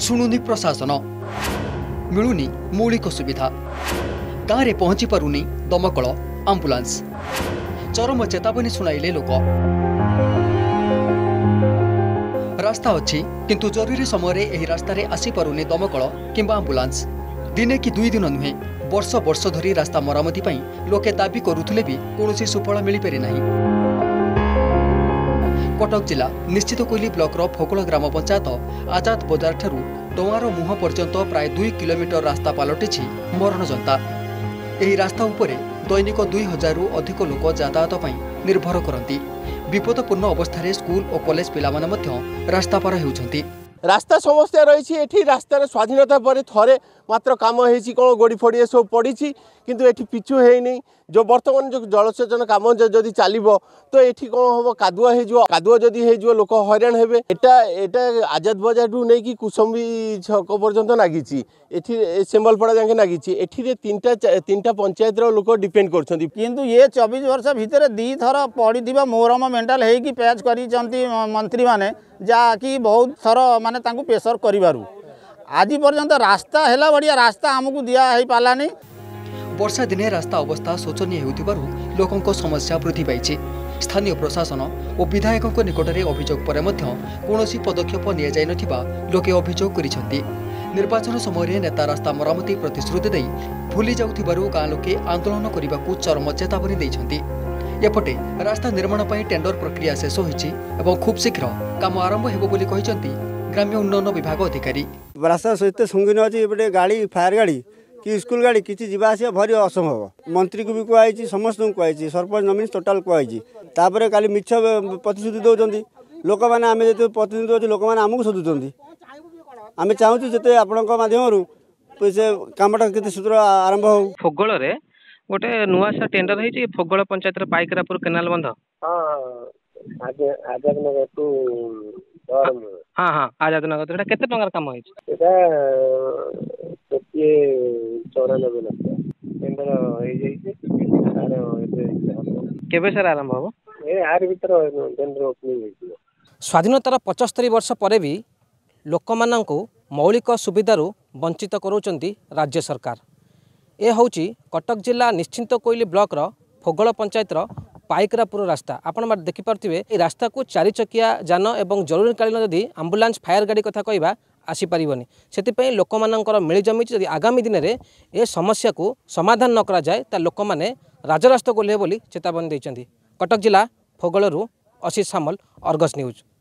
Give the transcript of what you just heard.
शुणुनी प्रशासन मिलुनी मौलिक सुविधा गाँव में पहुंची पारुनी दमकल आंबुलांस चरम चेतावनी शुणाइले लोक। रास्ता अच्छी किंतु जरूरी समय यही रास्तार आसी पारुनी दमकल किंबा आंबुलांस। दिने कि दुई दिन नुहे वर्ष वर्ष धरी रास्ता मरामती पई लोके दाबी करुथिले भी कौनसी सुफल मिल पारि नाही। कटक जिला निश्चित कोइली ब्लॉक रो फोकल ग्राम पंचायत आजाद बजार ठारू डोंगार मुह पर्यंत प्राय 2 किलोमीटर रास्ता पलटिछि मरण जनता। एही रास्ता उपरे दैनिक 2000 रु अधिक लोक यातायात पई निर्भर करती। विपदपूर्ण अवस्था स्कूल और कॉलेज पिला माने मध्य रास्ता पार हेउछंती। रास्ता समस्या रही है। रास्तार स्वाधीनता पर थरे मात्र काम हो गोड़ी फोड़ी सब पड़ी किंतु एठी पिछु है नहीं। जो बर्तमान जो जलसेचन काम जदि चलो तो ये कौन हम कादुआ जदि हो लोक हैरान हे। एटा आजाद बजार टू नहीं कि कुसुम्बी छक पर्यंत नागी ये सेम्बलपड़ा जाके नागी। ये तीनटा पंचायत लोक डिपेंड कर किंतु ये 24 वर्ष भितर 2 थर पड़ी मोहरम मेंटाल होगी पैच कर मंत्री माने जाकि बहुत थर माने तांकु प्रेसर करिवारु आज पर्यंत रास्ता हैला बढ़िया रास्ता आमको दिया है पालानी। वर्षा दिने रास्ता अवस्था शोचनीय हेउथिबारु लोकंको समस्या वृद्धि पाइछि। स्थानीय प्रशासन और विधायक निकट में अभियोग पर कौनसी पदक्षेप नि जाय नथिबा लोके अभियोग करिसेंति। निर्वाचन समय नेता रास्ता मरामती प्रतिश्रुति दे भूली जाउथिबारु गाँ लोके आंदोलन करने चरम चेतावनी दैछंति। एपटे रास्ता निर्माण पर टेंडर प्रक्रिया शेष होइछि एवं खूब शीघ्र काम आरंभ हेबो बोली कहिसेंति ग्राम्य उन्नयन विभाग अधिकारी। रास्ता सहित संगीन अच्छी एपटे गाड़ी फायर गाड़ी कि स्कूल गाड़ी किसी जावास भारी असंभव। मंत्री को भी कहुई समस्त को कहुई सरपंच नमिनी टोटाल कहुई काली मिछ प्रतिश्रुति दौरान लोक मैंने आम जो प्रतिनिधि दौर लोक मैंने आमको सोधुंट। आम चाहूँ जिते आपण मध्यम से कमटा के शीघ्र आरंभ हो। फोगल गोटे नुआ सा टेंडर है फोगल पंचायत पाइकरापुर केनाल बंध हाँ हाँ आजाद नगर केते टंकार काम है 94 सर आरंभ हम स्वाधीनतार 75 वर्ष पर भी लोक माननकु मौलिक सुविधारू वंचित करोचंती राज्य सरकार। ए होची कटक जिला निश्चिंत कोइली ब्लॉक रो फोगल पंचायत रो पाइकरापुर रास्ता। आपण देखि पारथिबे ए रास्ता को 4 चकिया जान एवं जरूरीकालीन जदि आंबुलांस फायर गाड़ी कथा कहबा आसी पारिबनी। सेति लोक मानकर मिली जमी जदि आगामी दिन में ए समस्या को समाधान न करा जाए ता लोक माने राजरास्ता को ले बोली चेतावनी दैछंती। कटक जिला फोगलरू आशीष सामल, अर्गस न्यूज।